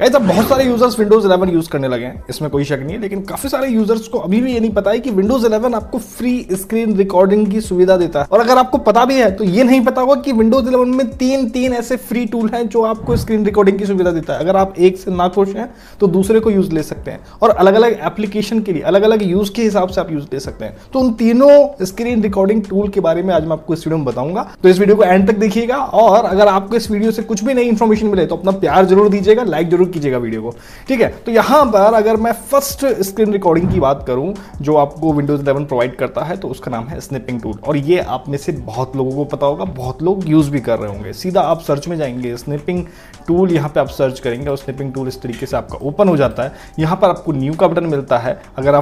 Guys, अब बहुत सारे यूजर्स विंडोज 11 यूज करने लगे हैं, इसमें कोई शक नहीं है, लेकिन काफी सारे यूजर्स को अभी भी ये नहीं पता है कि विंडोज 11 आपको फ्री स्क्रीन रिकॉर्डिंग की सुविधा देता है। और अगर आपको पता भी है तो ये नहीं पता होगा कि विंडोज 11 में तीन ऐसे फ्री टूल हैं जो आपको स्क्रीन रिकॉर्डिंग की सुविधा देता है। अगर आप एक से ना खुश हैं तो दूसरे को यूज ले सकते हैं, और अलग अलग एप्लीकेशन के लिए अलग अलग यूज के हिसाब से आप यूज ले सकते हैं। तो उन तीनों स्क्रीन रिकॉर्डिंग टूल के बारे में आज मैं आपको इस वीडियो में बताऊंगा, तो इस वीडियो को एंड तक देखिएगा। और अगर आपको इस वीडियो से कुछ भी नई इंफॉर्मेशन मिले तो अपना प्यार जरूर दीजिएगा, लाइक जरूर कीजिएगा वीडियो को, ठीक है। तो यहां पर अगर मैं फर्स्ट स्क्रीन रिकॉर्डिंग की बात करूं जो आपको विंडोज 11 प्रोवाइड करता है, तो उसका नाम है स्निपिंग टूल। और ये आप में से बहुत लोगों को पता होगा, बहुत लोग यूज भी कर रहे होंगे। सीधा आप सर्च में जाएंगे, स्निपिंग टूल यहां पे आप सर्च करेंगे और स्निपिंग टूल इस तरीके से आपका ओपन हो जाता है। यहां पर आपको न्यू का बटन मिलता है। अगर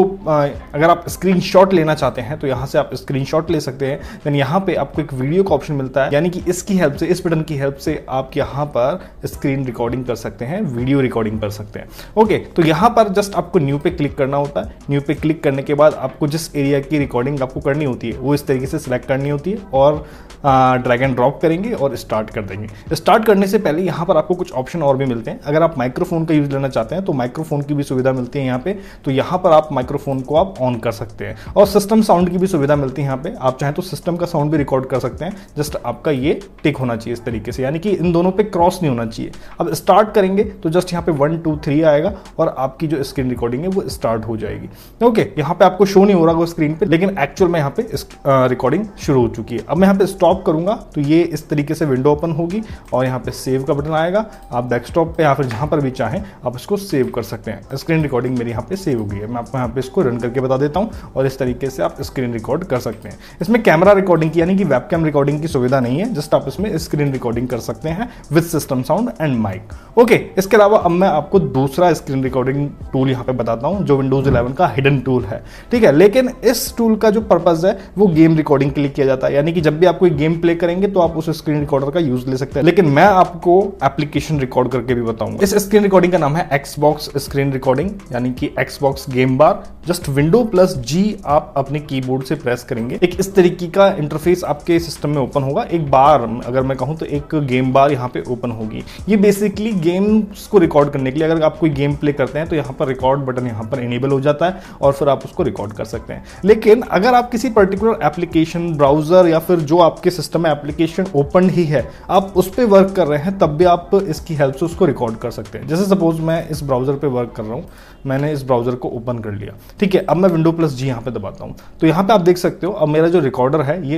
आप स्क्रीनशॉट लेना चाहते हैं तो यहां से आप स्क्रीनशॉट ले सकते हैं। देन यहां पे आपको एक वीडियो का ऑप्शन मिलता है, यानी कि इसकी हेल्प से, इस बटन की हेल्प से आप यहां पर स्क्रीन रिकॉर्डिंग कर सकते हैं, वीडियो रिकॉर्डिंग कर सकते हैं। ओके, तो यहां पर जस्ट आपको न्यू पे क्लिक करना होता है। न्यू पे क्लिक करने के बाद आपको जिस एरिया की रिकॉर्डिंग आपको करनी होती है वो इस तरीके से सिलेक्ट करनी होती है, और ड्रैग एंड ड्रॉप करेंगे और स्टार्ट कर देंगे। स्टार्ट करने से पहले यहां पर आपको कुछ ऑप्शन और भी मिलते हैं। अगर आप माइक्रोफोन का यूज लेना चाहते हैं तो माइक्रोफोन की भी सुविधा मिलती है यहाँ पे, तो यहां पर आप माइक्रोफोन को आप ऑन कर सकते हैं। और सिस्टम साउंड की भी सुविधा मिलती है यहाँ पे, आप चाहें तो सिस्टम का साउंड भी रिकॉर्ड कर सकते हैं। जस्ट आपका ये टिक होना चाहिए इस तरीके से, यानी कि इन दोनों पे क्रॉस नहीं होना चाहिए। अब स्टार्ट करेंगे तो जस्ट यहाँ पे 1 2 3 आएगा और आपकी जो स्क्रीन रिकॉर्डिंग है वो स्टार्ट हो जाएगी। ओके, यहाँ पे आपको शो नहीं हो रहा वो स्क्रीन पे, लेकिन एक्चुअल में यहाँ पे रिकॉर्डिंग शुरू हो चुकी है। अब मैं यहाँ पे स्टॉप करूंगा तो ये इस तरीके से विंडो ओपन होगी और यहाँ पे सेव का बटन आएगा। आप डेस्कटॉप पे या फिर जहां पर भी चाहें आप इसको सेव कर सकते हैं। स्क्रीन रिकॉर्डिंग मेरी यहाँ पे सेव हो गई है। मैं आपको यहाँ पे इसको रन करके बता देता हूँ, और इस तरीके से आप स्क्रीन रिकॉर्ड कर सकते हैं। इसमें कैमरा रिकॉर्डिंग की यानी कि वेबकैम रिकॉर्डिंग की सुविधा नहीं है, जस्ट आप इसमें स्क्रीन रिकॉर्डिंग कर सकते हैं with system sound and mic. Okay, इसके अलावा अब मैं आपको दूसरा स्क्रीन रिकॉर्डिंग टूल यहाँ पे बताता हूँ जो विंडोज 11 का हिडन टूल है, ठीक है। लेकिन इस टूल का जो पर्पज है वो गेम रिकॉर्डिंग के लिए किया जाता है, यानी कि जब भी आप कोई गेम प्ले करेंगे तो आप उस स्क्रीन रिकॉर्डर का यूज ले सकते हैं। लेकिन मैं आपको एप्लीकेशन रिकॉर्ड करके भी बताऊंगा। इस स्क्रीन रिकॉर्डिंग का नाम है एक्सबॉक्स स्क्रीन रिकॉर्डिंग, यानी कि Xbox game bar. Just window plus G आप अपने कीबोर्ड से प्रेस करेंगे, एक इस तरीके का इंटरफेस आपके सिस्टम में ओपन होगा। एक बार, अगर मैं कहूं तो एक गेम बार यहाँ पे ओपन होगी। ये बेसिकली गेम्स को रिकॉर्ड करने के लिए, अगर आप कोई गेम प्ले करते हैं तो यहाँ पर रिकॉर्ड बटन यहाँ पर इनेबल हो जाता है और फिर आप उसको रिकॉर्ड कर सकते हैं। लेकिन अगर आप किसी पर्टिकुलर एप्लीकेशन, ब्राउजर या फिर जो आपके सिस्टम में एप्लीकेशन ओपन ही है, आप उस पर वर्क कर रहे हैं, तब भी आप इसकी हेल्प से उसको रिकॉर्ड कर सकते हैं। जैसे सपोज मैं इस ब्राउजर पे वर्क कर रहा हूं, मैंने इस ब्राउजर को ओपन कर लिया, ठीक है। अब मैं विंडो प्लस जी यहाँ पे दबाता हूं तो यहाँ पे आप देख सकते हो अब मेरा जो रिकॉर्डर है ये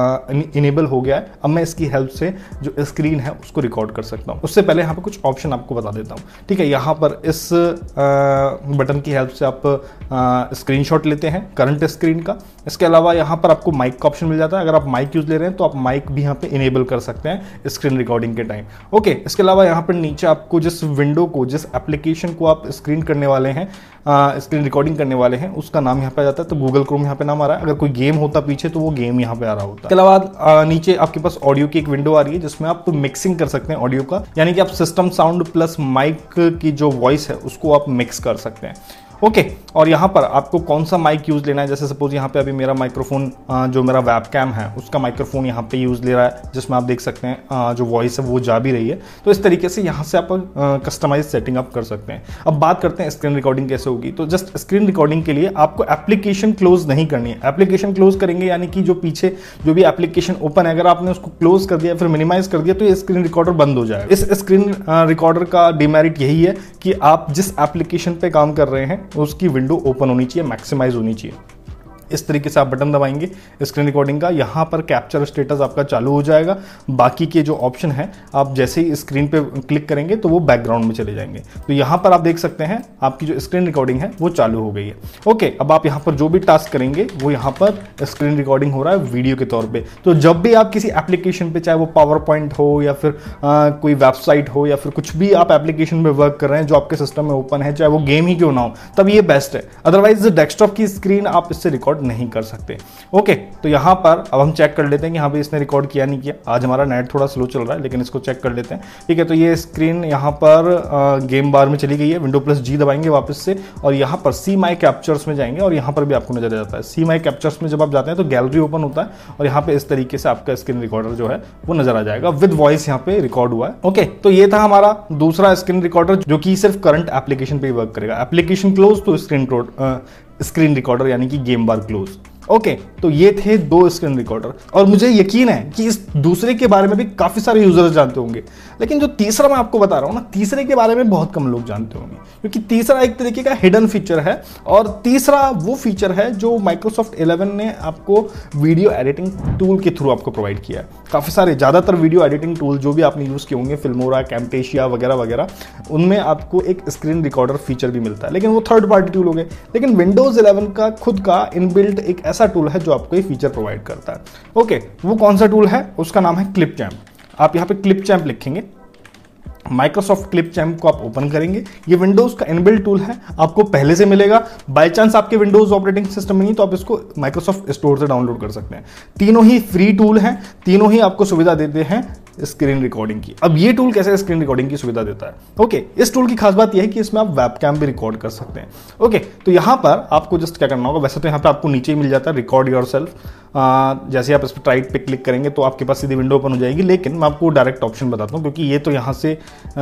इनेबल हो गया है। अब मैं इसकी हेल्प से जो स्क्रीन है उसको रिकॉर्ड कर सकता हूं। उससे पहले यहाँ पे कुछ ऑप्शन आपको बता देता हूं, ठीक है। यहाँ पर इस बटन की हेल्प से आप स्क्रीनशॉट लेते हैं करंट स्क्रीन का। इसके अलावा यहाँ पर आपको माइक का ऑप्शन मिल जाता है। अगर आप माइक यूज ले रहे हैं तो आप माइक भी यहाँ पे इनेबल कर सकते हैं स्क्रीन रिकॉर्डिंग के टाइम। ओके, इसके अलावा यहाँ पर नीचे आपको जिस विंडो को, जिस एप्लीकेशन को आप स्क्रीन करने वाले हैं, स्क्रीन रिकॉर्डिंग करने वाले हैं, उसका नाम यहाँ पे आ जाता है। तो गूगल क्रोम यहाँ पे नाम आ रहा है। अगर कोई गेम होता पीछे तो वो गेम यहाँ पे आ रहा होता है। इसके अलावा नीचे आपके पास ऑडियो की एक विंडो आ रही है जिसमें आप मिक्सिंग कर सकते हैं ऑडियो का, यानी कि आप सिस्टम साउंड प्लस माइक की जो वॉइस है उसको आप मिक्स कर सकते हैं। ओके, और यहाँ पर आपको कौन सा माइक यूज लेना है, जैसे सपोज यहाँ पे अभी मेरा माइक्रोफोन, जो मेरा वेबकैम है उसका माइक्रोफोन यहाँ पे यूज ले रहा है, जिसमें आप देख सकते हैं जो वॉइस है वो जा भी रही है। तो इस तरीके से यहाँ से आप कस्टमाइज सेटिंग आप कर सकते हैं। अब बात करते हैं स्क्रीन रिकॉर्डिंग कैसे होगी। तो जस्ट स्क्रीन रिकॉर्डिंग के लिए आपको एप्लीकेशन क्लोज नहीं करनी है। एप्लीकेशन क्लोज करेंगे यानी कि जो पीछे जो भी एप्लीकेशन ओपन है, अगर आपने उसको क्लोज कर दिया फिर मिनिमाइज कर दिया तो ये स्क्रीन रिकॉर्डर बंद हो जाएगा। इस स्क्रीन रिकॉर्डर का डिमेरिट यही है कि आप जिस एप्लीकेशन पे काम कर रहे हैं उसकी विंडो ओपन होनी चाहिए, मैक्सिमाइज होनी चाहिए। इस तरीके से आप बटन दबाएंगे स्क्रीन रिकॉर्डिंग का, यहाँ पर कैप्चर स्टेटस आपका चालू हो जाएगा। बाकी के जो ऑप्शन है आप जैसे ही स्क्रीन पे क्लिक करेंगे तो वो बैकग्राउंड में चले जाएंगे। तो यहाँ पर आप देख सकते हैं आपकी जो स्क्रीन रिकॉर्डिंग है वो चालू हो गई है। ओके, अब आप यहाँ पर जो भी टास्क करेंगे वो यहाँ पर स्क्रीन रिकॉर्डिंग हो रहा है वीडियो के तौर पर। तो जब भी आप किसी एप्लीकेशन पे, चाहे वो पावर पॉइंट हो या फिर कोई वेबसाइट हो या फिर कुछ भी आप एप्लीकेशन में वर्क कर रहे हैं जो आपके सिस्टम में ओपन है, चाहे वो गेम ही क्यों ना हो, तब ये बेस्ट है। अदरवाइज डेस्कटॉप की स्क्रीन आप इससे रिकॉर्ड रिकॉर्ड नहीं कर सकते। ओके, तो यहाँ पर अब हम चेक कर लेते हैं कि यहाँ पे इसने रिकॉर्ड किया नहीं किया। आज हमारा नेट थोड़ा स्लो चल रहा है लेकिन इसको चेक कर लेते हैं। ठीक है, तो ये स्क्रीन यहाँ पर गेम बार में चली गई है। Windows+G दबाएंगे वापस से और यहाँ पर सी माई कैप्चर्स में जाएंगे और यहाँ पर भी आपको नजर आ जाता है। सी माई कैप्चर्स में जब आप जाते हैं तो गैलरी ओपन होता है और यहाँ पे इस तरीके से आपका स्क्रीन रिकॉर्डर जो है वो नजर आ जाएगा, विद वॉइस यहाँ पे रिकॉर्ड हुआ है। ओके, तो ये था हमारा दूसरा स्क्रीन रिकॉर्डर जो कि सिर्फ करंट एप्लीकेशन पे ही वर्क करेगा। एप्लीकेशन क्लोज तो स्क्रीन रिकॉर्डर यानी कि गेम बार क्लोज। ओके, तो ये थे 2 स्क्रीन रिकॉर्डर और मुझे यकीन है कि इस दूसरे के बारे में भी काफी सारे यूजर्स जानते होंगे, लेकिन जो तीसरा मैं आपको बता रहा हूं ना, तीसरे के बारे में बहुत कम लोग जानते होंगे क्योंकि तीसरा एक तरीके का हिडन फीचर है और तीसरा वो फीचर है जो माइक्रोसॉफ्ट 11 ने आपको वीडियो एडिटिंग टूल के थ्रू आपको प्रोवाइड किया है। काफी सारे ज्यादातर वीडियो एडिटिंग टूल जो भी आपने यूज किए होंगे, फिल्मोरा, कैम्टेशिया वगैरह वगैरह, उनमें आपको एक स्क्रीन रिकॉर्डर फीचर भी मिलता है, लेकिन वो थर्ड पार्टी टूल हो गए। लेकिन विंडोज 11 का खुद का इनबिल्ट एक ऐसा टूल है जो आपको ये फीचर प्रोवाइड करता है। ओके, वो कौन सा टूल है? उसका नाम है क्लिपचैम्प। आप यहाँ पे क्लिपचैम्प लिखेंगे, माइक्रोसॉफ्ट क्लिपचैम्प को आप ओपन करेंगे। ये विंडोज का इनबिल्ट टूल है, आपको पहले से मिलेगा। बाय चांस आपके विंडोज ऑपरेटिंग सिस्टम में नहीं तो आप इसको माइक्रोसॉफ्ट स्टोर से डाउनलोड कर सकते हैं। तीनों ही फ्री टूल हैं, तीनों ही आपको सुविधा देते हैं स्क्रीन रिकॉर्डिंग की। अब ये टूल कैसे स्क्रीन रिकॉर्डिंग की सुविधा देता है? ओके, इस टूल की खास बात यह है कि इसमें आप वेबकैम भी रिकॉर्ड कर सकते हैं। ओके, तो यहां पर आपको जस्ट क्या करना होगा, वैसे तो यहां पे आपको नीचे ही मिल जाता है रिकॉर्ड योरसेल्फ। जैसे आप इस पर राइट पे क्लिक करेंगे तो आपके पास सीधी विंडो ओपन हो जाएगी, लेकिन मैं आपको डायरेक्ट ऑप्शन बताता हूं क्योंकि ये तो यहां से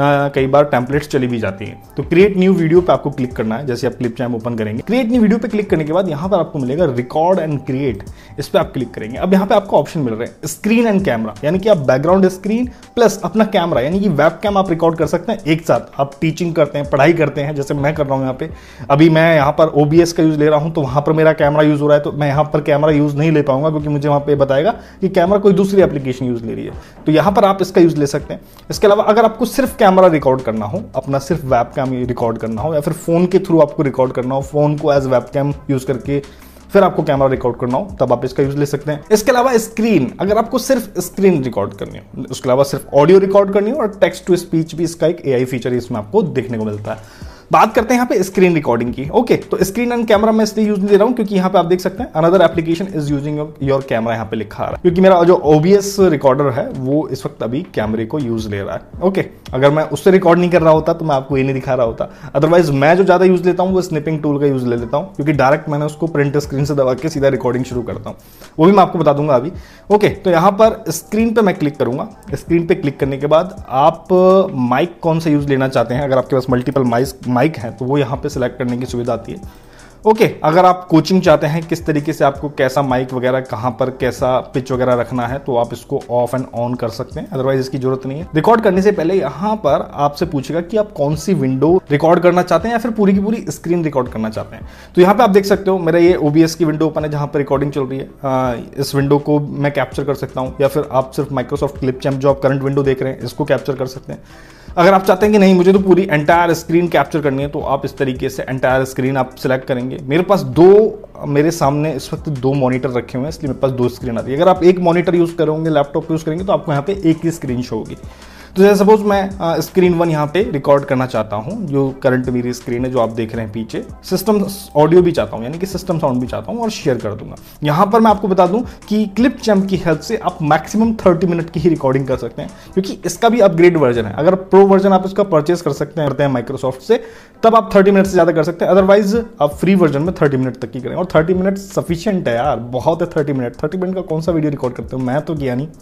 कई बार टेम्पलेट्स चली भी जाती हैं। तो क्रिएट न्यू वीडियो पे आपको क्लिक करना है। जैसे आप क्लिपचैम्प ओपन करेंगे, क्रिएट न्यू वीडियो पे क्लिक करने के बाद यहां पर आपको मिलेगा रिकॉर्ड एंड क्रिएट, इस पे आप क्लिक करेंगे। अब यहां पे आपको ऑप्शन मिल रहे हैं स्क्रीन एंड कैमरा, यानी कि आप बैकग्राउंड स्क्रीन प्लस अपना कैमरा यानी कि वेबकैम आप रिकॉर्ड कर सकते हैं एक साथ। आप टीचिंग करते हैं, पढ़ाई करते हैं, जैसे मैं कर रहा हूं यहाँ पे। अभी मैं यहाँ पर OBS का यूज ले रहा हूं तो वहां पर मेरा कैमरा यूज हो रहा है, तो मैं यहाँ पर कैमरा यूज नहीं ले पाऊंगा क्योंकि मुझे वहां पे बताएगा कि कैमरा कोई दूसरी एप्लीकेशन यूज ले रही है। तो यहां पर आप इसका यूज ले सकते हैं। इसके अलावा अगर आपको सिर्फ कैमरा रिकॉर्ड करना हो, अपना सिर्फ वेबकैम रिकॉर्ड करना हो, या फिर फोन के थ्रू आपको रिकॉर्ड करना हो, फोन को एज वेबकैम यूज करके फिर आपको कैमरा रिकॉर्ड करना हो, तब आप इसका यूज ले सकते हैं। इसके अलावा स्क्रीन, अगर आपको सिर्फ स्क्रीन रिकॉर्ड करनी हो, उसके अलावा सिर्फ ऑडियो रिकॉर्ड करनी हो, और टेक्स्ट टू स्पीच भी इसका एक AI फीचर इसमें आपको देखने को मिलता है। बात करते हैं यहाँ पे स्क्रीन रिकॉर्डिंग की। ओके, तो स्क्रीन एंड कैमरा मैं इसलिए यूज नहीं दे रहा हूं क्योंकि यहाँ पे आप देख सकते हैं another application is using your camera, यहाँ पे लिखा आ रहा है, क्योंकि मेरा जो OBS रिकॉर्डर है वो इस वक्त अभी कैमरे को यूज ले रहा है। ओके, अगर मैं उससे रिकॉर्ड नहीं कर रहा होता तो मैं आपको ये नहीं दिखा रहा होता। अदरवाइज मैं जो ज्यादा यूज लेता हूँ वो स्निपिंग टूल का यूज ले लेता हूँ, क्योंकि डायरेक्ट मैंने उसको प्रिंट स्क्रीन से दबा के सीधा रिकॉर्डिंग शुरू करता हूँ, वो भी मैं आपको बता दूंगा अभी। ओके, तो यहाँ पर स्क्रीन पे मैं क्लिक करूंगा। स्क्रीन पे क्लिक करने के बाद आप माइक कौन सा यूज लेना चाहते हैं, अगर आपके पास मल्टीपल माइक है तो वो यहाँ पे सिलेक्ट करने की सुविधा आती है। ओके, अगर आप कोचिंग चाहते हैं किस तरीके से आपको कैसा माइक वगैरह कहां पर कैसा पिच वगैरह रखना है तो आप इसको ऑफ एंड ऑन कर सकते हैं, अदरवाइज इसकी जरूरत नहीं है। रिकॉर्ड करने से पहले यहां पर आपसे पूछेगा कि आप कौन सी विंडो रिकॉर्ड करना चाहते हैं या फिर पूरी की पूरी स्क्रीन रिकॉर्ड करना चाहते हैं। तो यहाँ पे आप देख सकते हो मेरा ये OBS की विंडो ओपन है जहां पर रिकॉर्डिंग चल रही है। इस विंडो को मैं कैप्चर कर सकता हूं, या फिर आप सिर्फ माइक्रोसॉफ्ट क्लिपचैम्प जो आप करंट विंडो देख रहे हैं इसको कैप्चर कर सकते हैं। अगर आप चाहते हैं कि नहीं मुझे तो पूरी एंटायर स्क्रीन कैप्चर करनी है तो आप इस तरीके से एंटायर स्क्रीन आप सिलेक्ट करेंगे। मेरे पास मेरे सामने इस वक्त 2 मॉनिटर रखे हुए हैं, इसलिए मेरे पास 2 स्क्रीन आती है। अगर आप एक मॉनिटर यूज करोगे, लैपटॉप यूज करेंगे तो आपको यहाँ पे एक ही स्क्रीन शो होगी। तो जैसे सपोज मैं स्क्रीन 1 यहाँ पे रिकॉर्ड करना चाहता हूँ, जो करंट मेरी स्क्रीन है जो आप देख रहे हैं पीछे, सिस्टम ऑडियो भी चाहता हूँ यानी कि सिस्टम साउंड भी चाहता हूँ और शेयर कर दूंगा। यहाँ पर मैं आपको बता दूं कि क्लिपचैम्प की हेल्प से आप मैक्सिमम 30 मिनट की ही रिकॉर्डिंग कर सकते हैं, क्योंकि इसका भी अपग्रेड वर्जन है। अगर प्रो वर्जन आप इसका परचेस कर सकते हैं माइक्रोसॉफ्ट से, तब आप 30 मिनट से ज्यादा कर सकते हैं। अदरवाइज आप फ्री वर्जन में 30 मिनट तक की करें, और 30 मिनट सफिशियंट है यार, बहुत है 30 मिनट। 30 मिनट का कौन सा वीडियो रिकॉर्ड करते हो, मैं तो किया नहीं,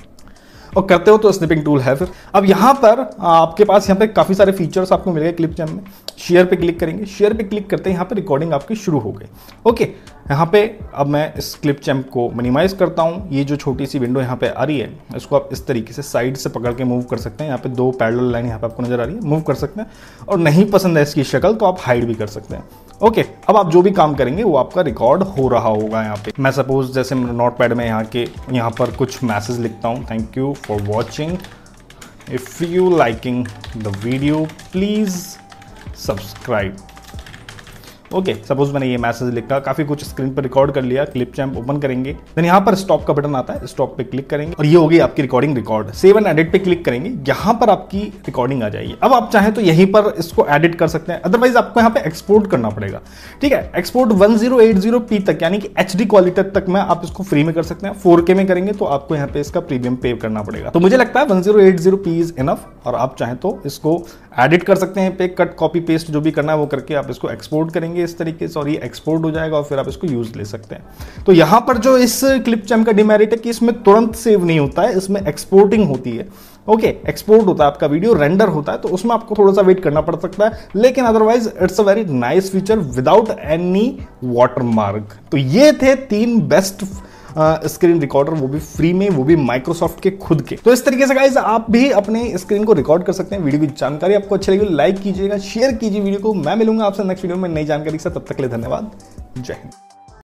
और करते हो तो स्निपिंग टूल है। फिर अब यहाँ पर आपके पास यहाँ पे काफी सारे फीचर्स आपको मिलेंगे क्लिपचैम्प में। शेयर पे क्लिक करेंगे, शेयर पे क्लिक करते हैं यहाँ पे रिकॉर्डिंग आपकी शुरू हो गई। ओके, यहाँ पे अब मैं इस क्लिपचैम्प को मिनिमाइज करता हूँ। ये जो छोटी सी विंडो यहाँ पे आ रही है इसको आप इस तरीके से साइड से पकड़ के मूव कर सकते हैं। यहाँ पे 2 पैरेलल लाइन यहाँ पे आपको नजर आ रही है, मूव कर सकते हैं, और नहीं पसंद है इसकी शक्ल तो आप हाइड भी कर सकते हैं। ओके, अब आप जो भी काम करेंगे वो आपका रिकॉर्ड हो रहा होगा। यहाँ पे मैं सपोज जैसे नोटपैड में यहाँ पर कुछ मैसेज लिखता हूँ, thank you for watching, if you liking the video please subscribe. Okay, suppose मैंने ये मैसेज लिखा, काफी कुछ स्क्रीन पर रिकॉर्ड कर लिया, क्लिपचैम्प ओपन करेंगे, देन यहाँ पर स्टॉप का बटन आता है, स्टॉप पे क्लिक करेंगे और ये होगी आपकी recording record. Save and edit पे क्लिक करेंगे, यहाँ पर आपकी रिकॉर्डिंग आ जाएगी। अब आप चाहें तो यहीं पर इसको एडिट कर सकते हैं, अदरवाइज आपको यहाँ पे एक्सपोर्ट करना पड़ेगा। ठीक है, एक्सपोर्ट 1080p तक यानी कि HD क्वालिटी तक में आप इसको फ्री में कर सकते हैं। 4K में करेंगे तो आपको यहाँ पे इसका प्रीमियम पे करना पड़ेगा। तो मुझे लगता है 1080p इज इनफ, और आप चाहें तो इसको एडिट कर सकते हैं पे, कट कॉपी पेस्ट जो भी करना है वो करके आप इसको एक्सपोर्ट करेंगे इस तरीके से, और ये एक्सपोर्ट हो जाएगा और फिर आप इसको यूज ले सकते हैं। तो यहां पर जो इस क्लिपचैम्प का डिमेरिट है कि इसमें तुरंत सेव नहीं होता है, इसमें एक्सपोर्टिंग होती है। ओके, एक्सपोर्ट होता है, आपका वीडियो रेंडर होता है, तो उसमें आपको थोड़ा सा वेट करना पड़ सकता है, लेकिन otherwise it's a very nice feature without any watermark. तो ये थे 3 बेस्ट स्क्रीन रिकॉर्डर, वो भी फ्री में, वो भी माइक्रोसॉफ्ट के खुद के। तो इस तरीके से गाइस आप भी अपने स्क्रीन को रिकॉर्ड कर सकते हैं। वीडियो की जानकारी आपको अच्छी लगी, लाइक कीजिएगा, शेयर कीजिए वीडियो को। मैं मिलूंगा आपसे नेक्स्ट वीडियो में नई जानकारी के साथ, तब तक के लिए धन्यवाद, जय हिंद।